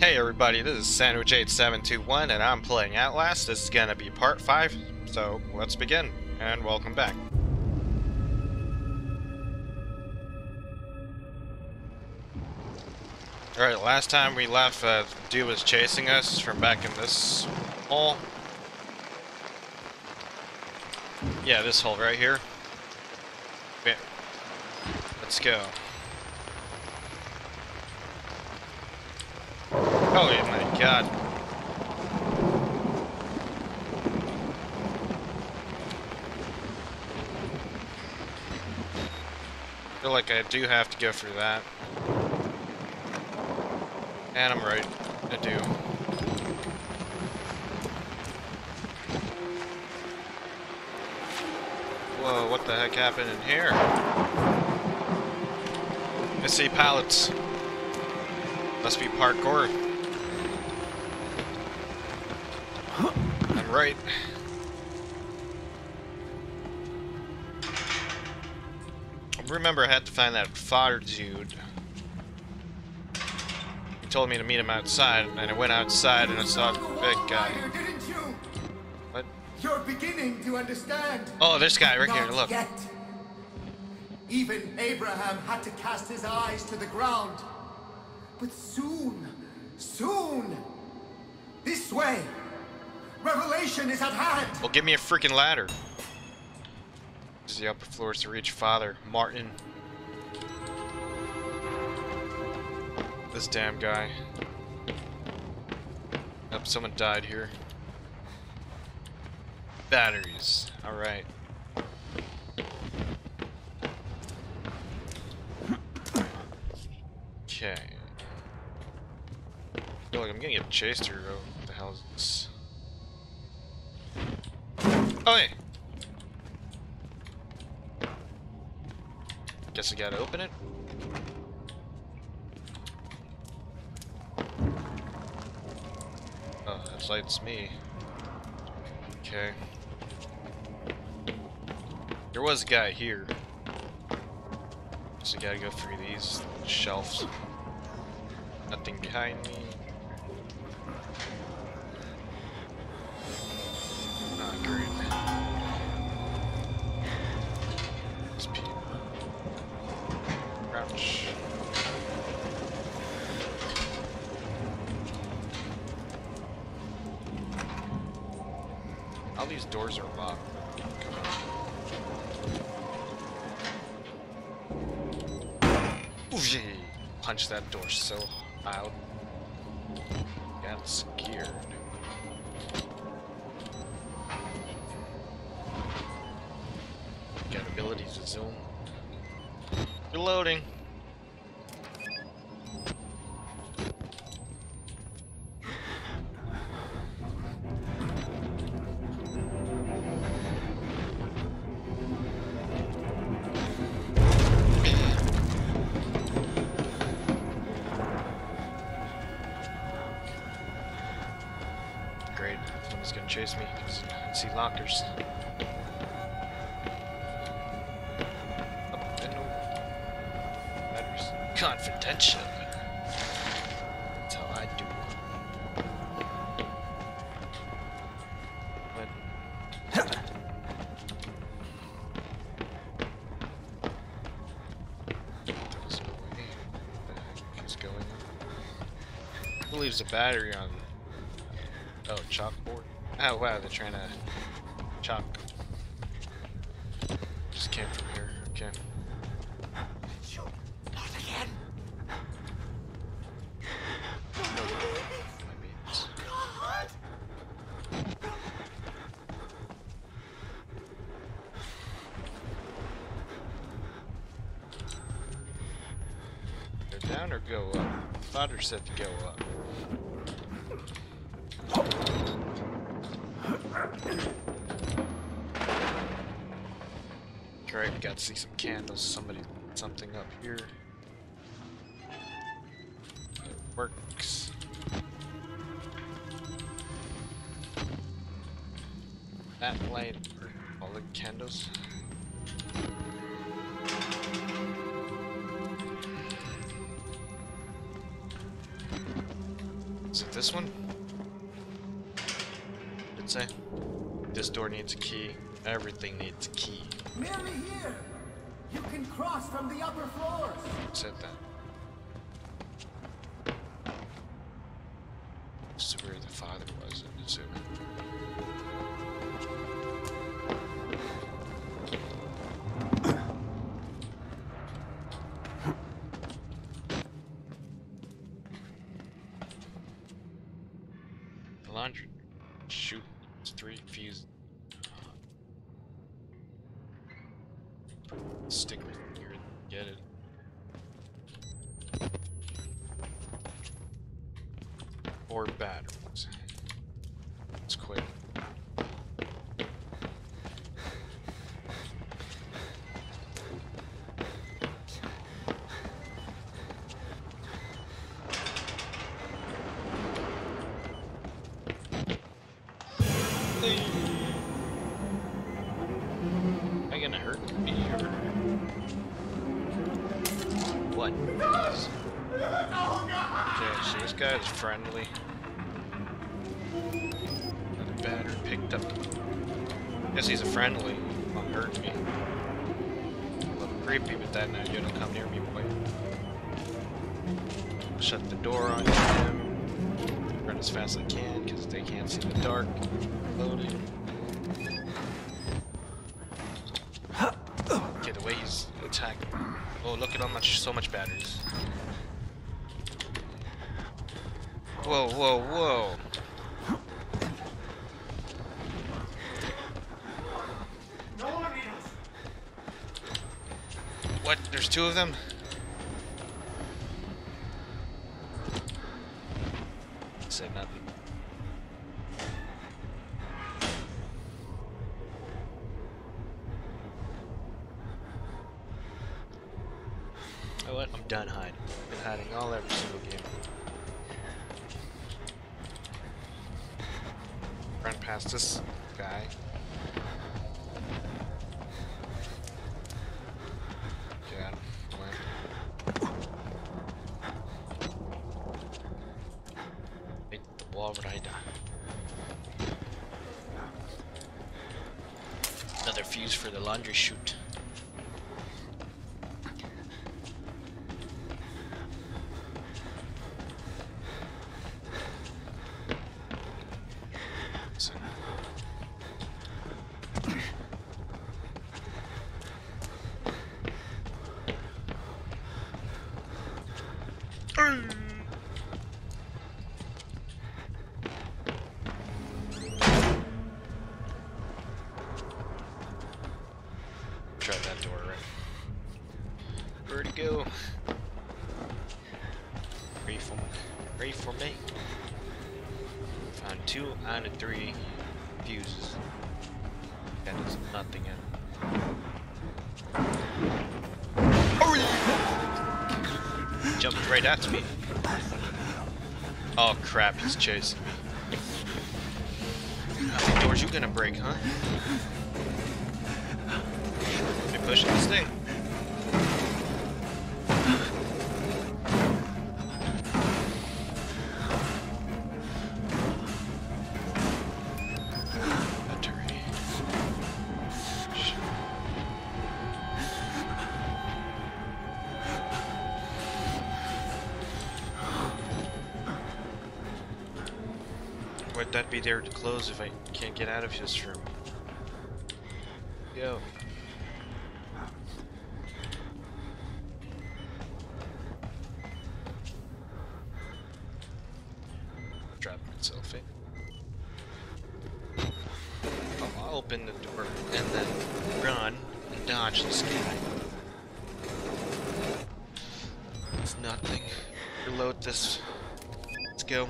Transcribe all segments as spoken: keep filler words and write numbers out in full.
Hey everybody, this is Sandwich eight seven two one and I'm playing Outlast. This is gonna be part five, so let's begin, and welcome back. Alright, last time we left, uh, dude was chasing us from back in this hole. Yeah, this hole right here. Okay. Let's go. Oh my god. I feel like I do have to go through that. And I'm right. I do. Whoa, what the heck happened in here? I see pallets. Must be parkour. I'm right. I remember I had to find that fodder dude. He told me to meet him outside, and I went outside and I saw the big guy. Didn't you? What? You're beginning to understand. Oh, this guy right here, Not look. yet. Even Abraham had to cast his eyes to the ground. But soon, soon, this way, revelation is at hand. Well, give me a freaking ladder. This is the upper floors to reach Father Martin. This damn guy. Oh, someone died here. Batteries. Alright. Okay. I feel like I'm gonna get chased here. Oh, what the hell is this? Oh, hey! Guess I gotta open it. Oh, that lights me. Okay. There was a guy here. So I gotta go through these shelves. Nothing behind me. Ah, great. These people. Crouch. All these doors are locked. Ooh, punch that door so loud. Got scared. Got abilities to zoom. Reloading. Great. Someone's gonna chase me because I can see lockers. Up and over. Letters. Confidential. That's how I do. What? That was no way. What the heck is going on? Who leaves a battery on? Oh, chalkboard. Oh wow, they're trying to chalk. Just came from here. Okay. Shoot, not again. No, my beans. God. Go down or go up? Father said to go up. Great, we got to see some candles. Somebody lit something up here. It works. That light, all the candles. Is it this one? Did it say? This door needs a key. Everything needs a key. Nearly here! You can cross from the upper floors! It said that. This is where the father was, I'm assuming. The laundry. Shoot. It's three fused. Stick with here and get it. Or batteries. Let's quit. Am I gonna hurt me or what? Okay, so this guy is friendly. Another battery picked up. Guess he's a friendly. Won't hurt me. A little creepy, but that now you don't come near me, boy. Shut the door on him. Run as fast as I can because they can't see the dark. Loading. Okay, the way he's attacking. Oh, look at how much, so much batteries. Whoa, whoa, whoa. What? There's two of them? Said nothing. Oh, what? I'm done hiding. Been hiding all every single game. Run past this guy. Got him. Went. Hit the wall right down. Another fuse for the laundry chute. Try that door, right? Where'd he go? Ready for, ready for me? Found two out of three fuses. That is nothing in. Jumped right after me. Oh crap, he's chasing me. How many doors you gonna break, huh? You're pushing this thing. Would that be there to close if I can't get out of this room? Yo. Drop myself in. Oh, I'll open the door and then run and dodge this guy. It's nothing. Reload this. Let's go.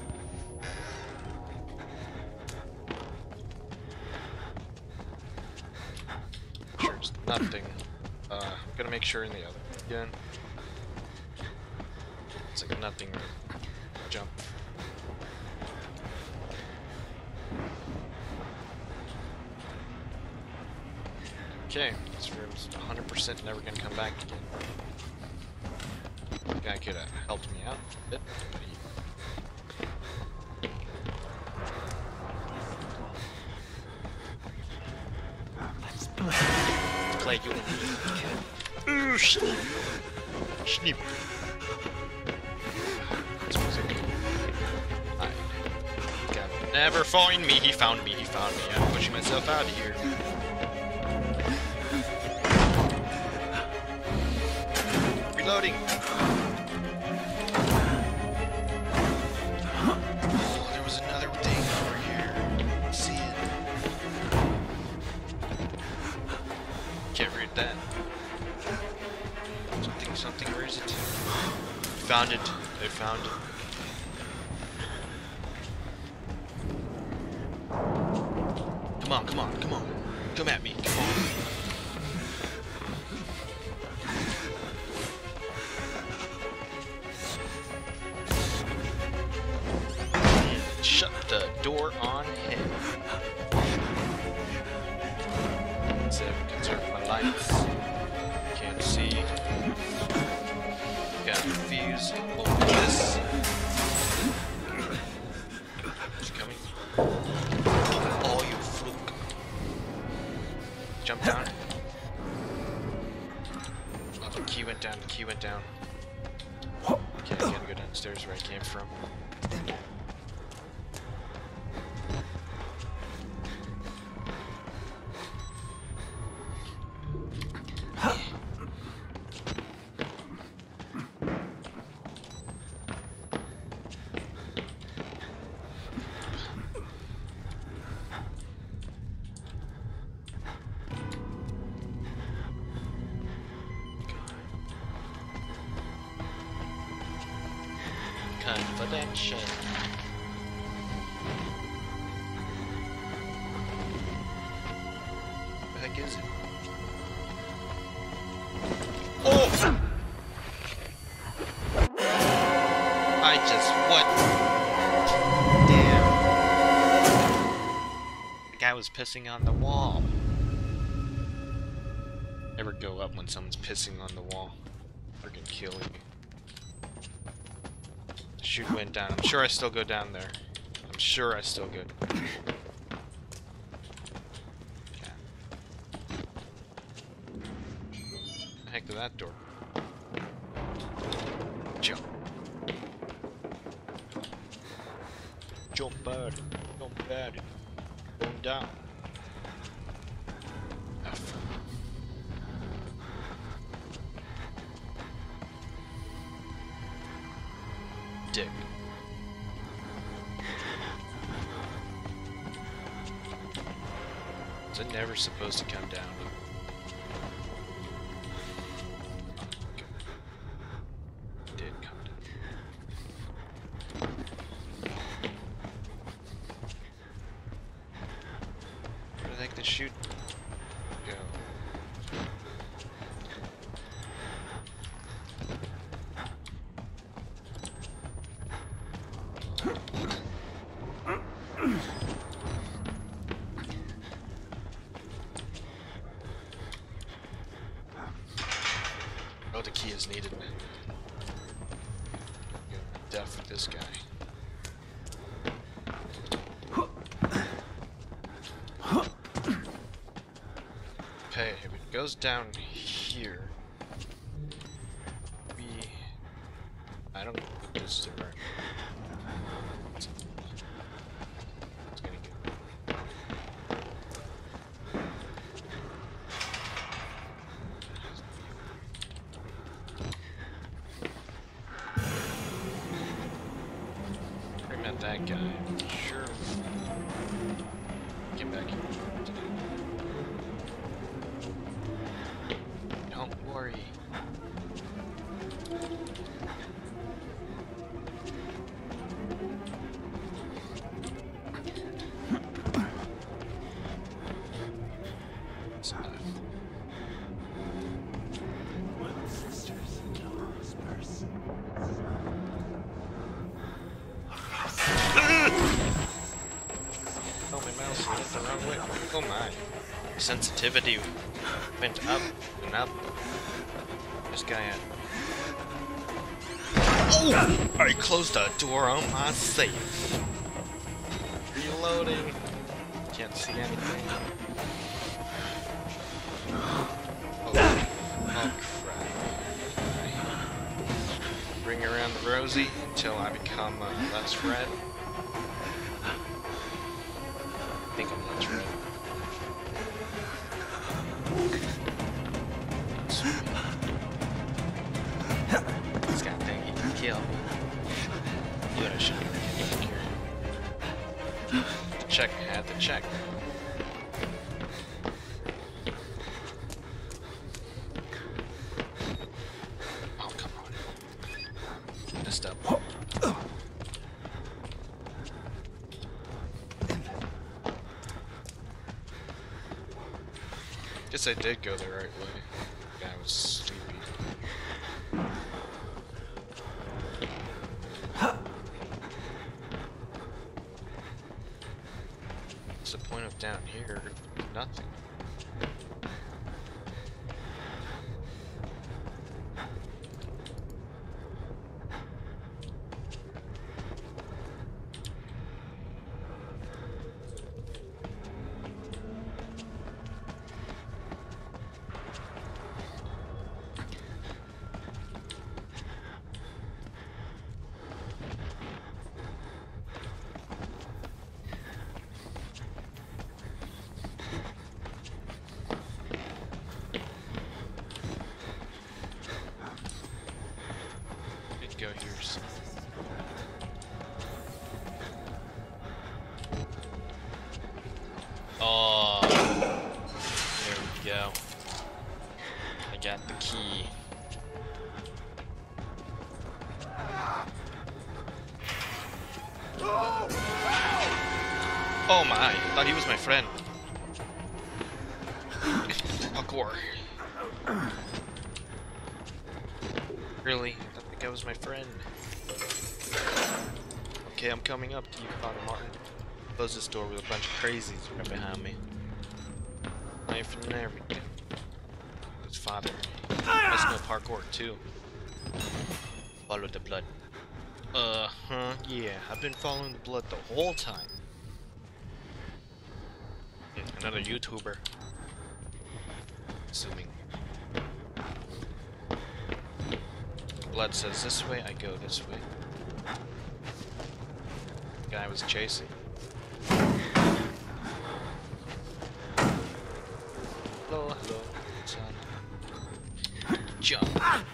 Nothing. Uh, I'm gonna make sure in the other again. It's like a nothing jump. Okay, this room's one hundred percent never gonna come back again. Guy could have helped me out a bit, but he play you. Ooh, snip. Snip. Never find me. He found me. He found me. I'm pushing myself out of here. Reloading. Oh, there was another thing over here. Let's see it. Can't read that. Something, something. Where is it? Found it. I found it. Come on, come on, come on. Come at me, come on. Shut the door on him. So conserve my lights. Can't see. Got a fuse. Open this. He's coming. Jump down. Oh, the key went down, the key went down. Okay, I gotta go downstairs where I came from. Confidential. What the heck is it? Oh! I just what? Damn. The guy was pissing on the wall. Never go up when someone's pissing on the wall. Freaking killing me. Chute went down. I'm sure I still go down there. I'm sure I still go. Yeah. The heck to that door? Jump. Jump bad. Jump bad. Going down. F. Dick. Is it never supposed to come down? Okay. It did come down. Where do they think the chute go? Oh, the key is needed. Death with this guy. Okay, if it goes down here, we. I don't know if this is right. It's gonna get. Not that guy. Sure. Get back here. Don't worry. It's enough. Oh, my mouse went the wrong way. Oh my. Sensitivity went up and up. This guy at. Oh! I closed the door on my safe. Reloading. Can't see anything. rosy until I become uh, less red. I think I'm less red. This guy think he can kill me. You gotta shoot me. Check, I had to check. Oh, come on. Messed up. Guess I did go the right way. Yeah, I was sleepy. What's the point of down here? Nothing. Go here. Oh, there we go. I got the key. Oh my, I thought he was my friend. Parkour. Really? That was my friend. Okay, I'm coming up to you, Father Martin. Close this door with a bunch of crazies right behind me. Knife and everything. It's Father. Must know parkour too. Follow the blood. Uh huh. Yeah, I've been following the blood the whole time. Another YouTuber. Assuming. Blood says this way, I go this way. The guy was chasing. Hello, hello, son. Jump. Ah!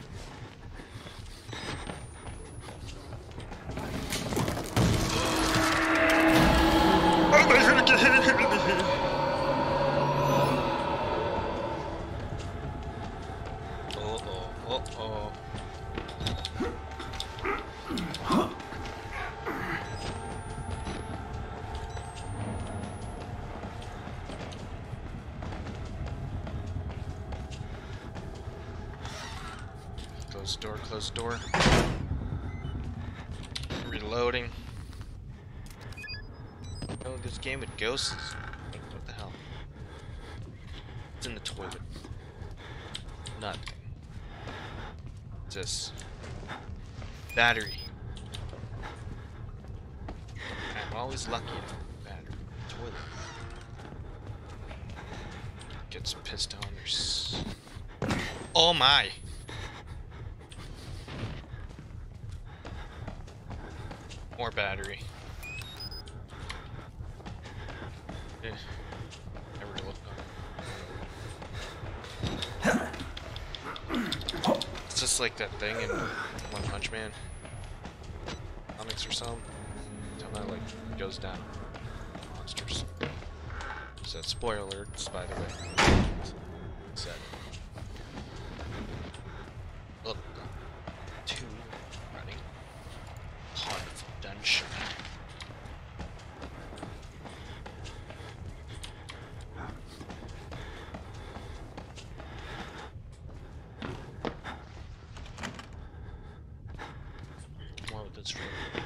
Uh-oh, uh-oh. Close door, close door. Reloading. Oh, this game with ghosts. What the hell? It's in the toilet. Nothing. What's this? Battery. I'm always lucky to find battery. Toilet. Gets pissed on or s Oh my! More battery. Eh, never looked on. It's just like that thing in One Punch Man comics or something. How that like goes down. Monsters. So spoiler alerts, by the way. Set. Look. Two running. Part of dungeon. More with this room.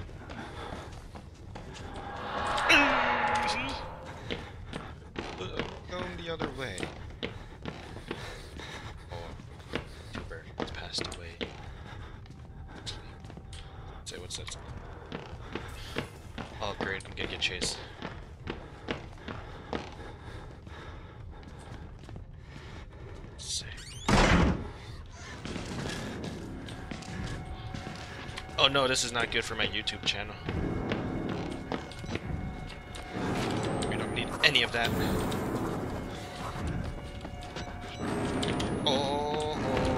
Going the other way. Oh, Tuber has passed away. Say, what's that? Oh, great! I'm gonna get chased. Let's see. Oh no, this is not good for my YouTube channel. We don't need any of that. Oh,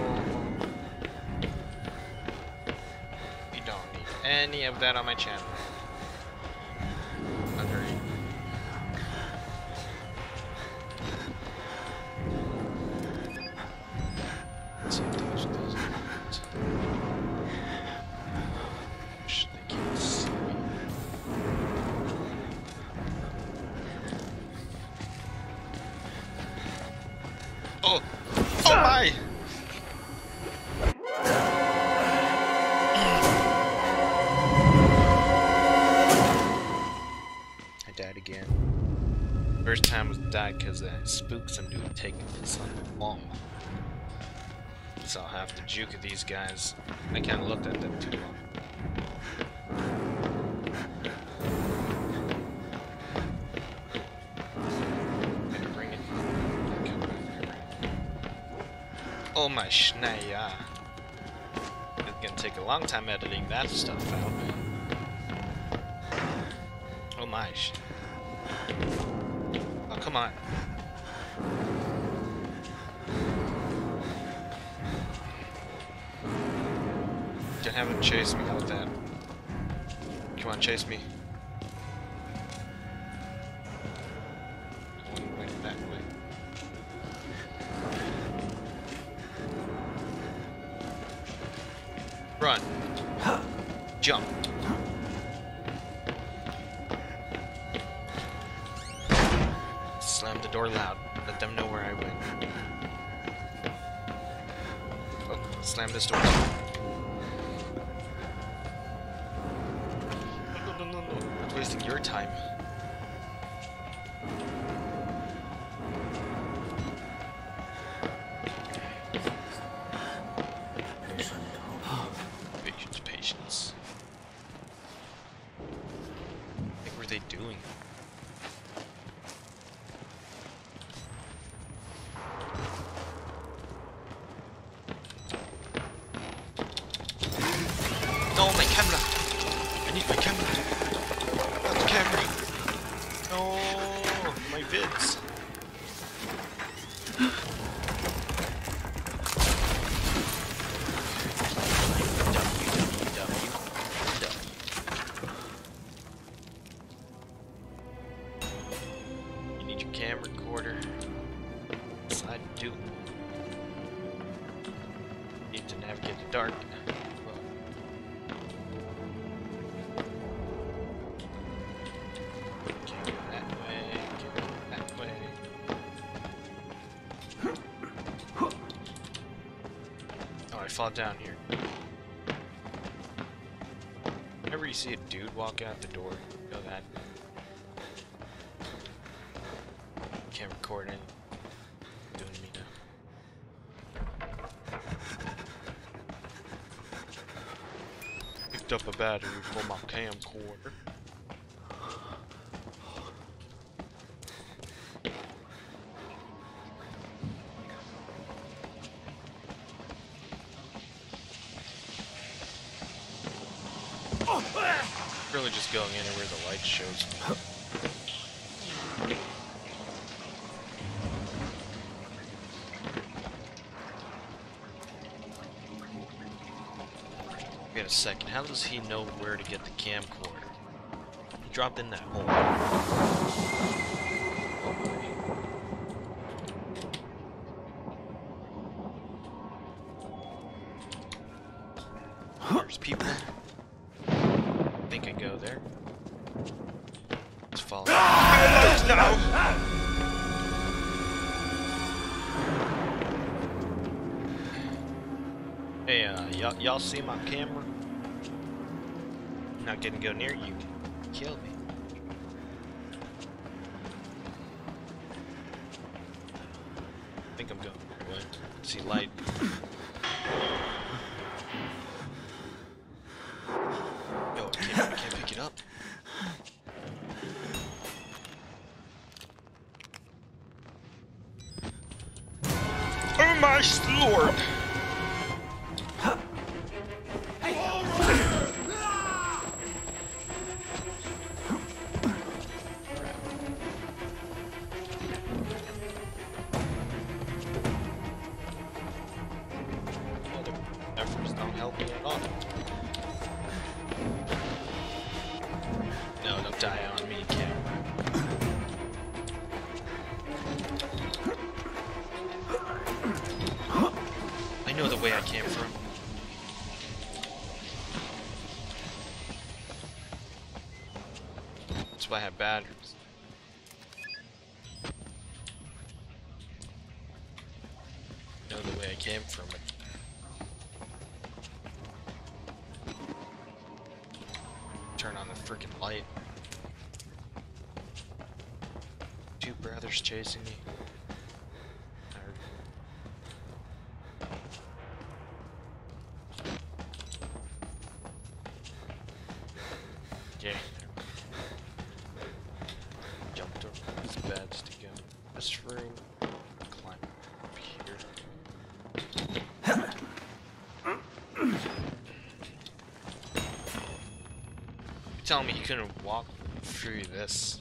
we don't need any of that on my channel. Under Let's see if those does it. Shh, they can't see me. Oh! Oh my! I died again. First time was died because I spooked some dude taking this on the wall. So I'll have to juke at these guys. I kind of looked at them too long. Gonna bring it. Oh my schnaya. It's gonna take a long time editing that stuff out. Oh my sh. Oh, come on. Don't have him chase me with that. Come on, chase me. One way, that way. Run. Jump. Slam the door loud. Let them know where I went. Oh, slam this door. No, no, no, no. I'm wasting your time. Patience, patience. What were they doing? No, my camera! I need my camera! Not the camera! No, my vids! You need your camera recorder. Yes, I do. Need to navigate the dark. Fall down here. Whenever you see a dude walk out the door, go that. Can't record any. Doing me now. Picked up a battery for my camcorder. Really just going anywhere the light shows me. Wait a second, how does he know where to get the camcorder? He dropped in that hole. Oh, there's people. I think I go there. Let's follow. No! Hey, uh, y'all y'all see my camera? I'm not gonna go near you. Kill me. I think I'm going. What? See light. Yo, I can't, I can't pick it up. Oh my lord! die on me, camera. I know the way I came from. That's why I have batteries. I know the way I came from it. Turn on the freaking light. Two brothers chasing me. Yeah. Jumped over these beds to go. This room. Climb up here. You're telling me you couldn't walk through this?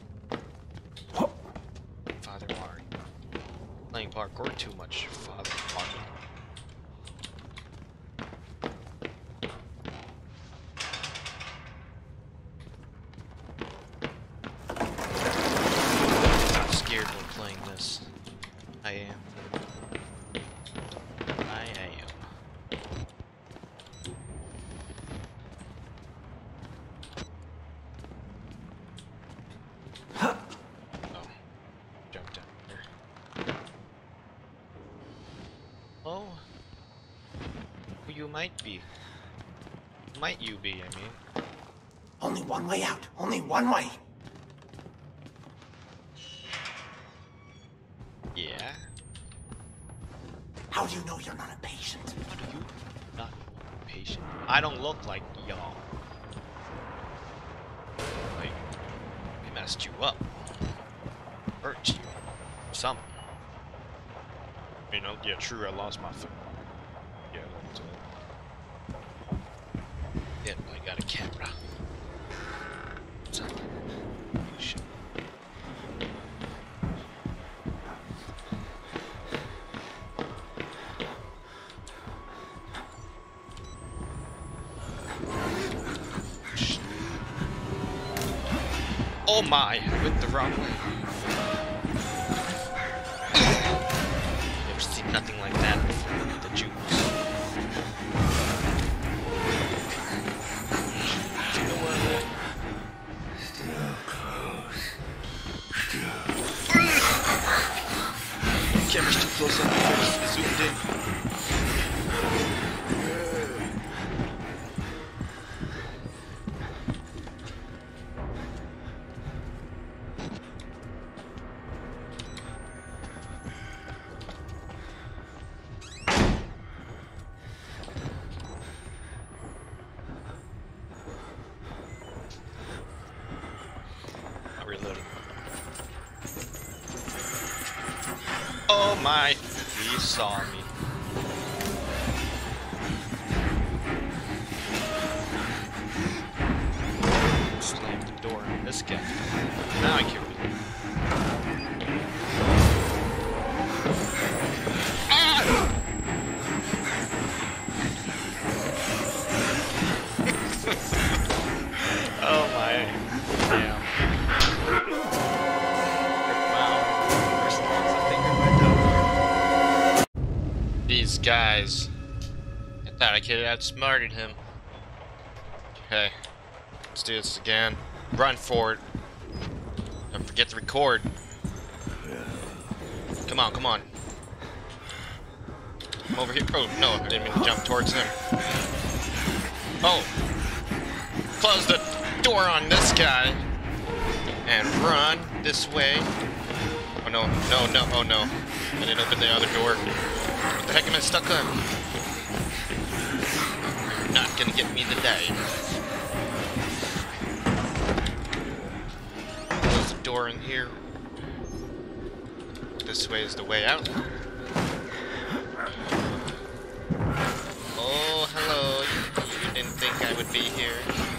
Father Martin. Playing parkour too much, Father Martin. I'm scared when playing this. I am. I am. Oh. Jumped down here. Oh. Who you might be. Might you be, I mean. Only one way out. Only one way. Yeah? How do you know you're not a patient? How do you not patient? I don't look like y'all. Like, we messed you up. Hurt you. Something. You know, yeah, true, I lost my foot. Yeah, that's it. Yeah, I got a camera. Something. Shit. Oh my, I went the wrong way. Never seen nothing like that before. Look at the juice. Do you know where I'm at? Still close. Camera's too close on my face. Zoomed in. Reloading. Oh my, he saw me. Slammed the door on this guy. Now I can reload. Ah! Oh my, damn. These guys. I thought I could have outsmarted him. Okay. Let's do this again. Run for it. Don't forget to record. Come on, come on. Come over here. Oh, no, I didn't mean to jump towards him. Oh. Close the door on this guy. And run this way. Oh, no, no, no, oh, no. I didn't open the other door. What the heck am I stuck on? You're not gonna get me today. Close the door in here. This way is the way out. Oh, hello. You didn't think I would be here.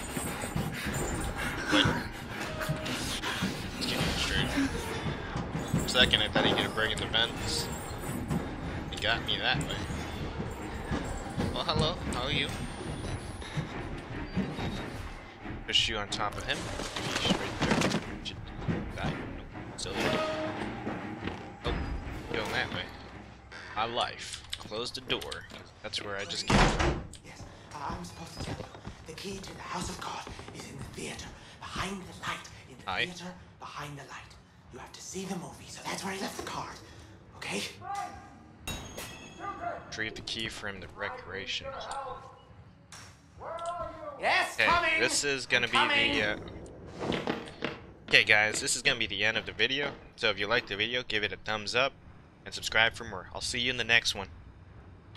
Wait. Let's get it straight. For a second, I thought he was gonna break in the vents. He got me that way. Well, hello. How are you? push you on top of him. He's right there. Should die. Nope. Still there. Oh, going that way. My life. Close the door. That's where I just came from. Yes, I'm supposed to tell you. The key to the house of God is in the theater, behind the light. In the Aye. theater, behind the light. You have to see the movie, so that's where I left the card. Okay? Retrieve the key from the recreation hall. Yes, Okay, coming! this is gonna I'm be coming. the. Uh... Okay, guys, this is gonna be the end of the video. So if you liked the video, give it a thumbs up and subscribe for more. I'll see you in the next one.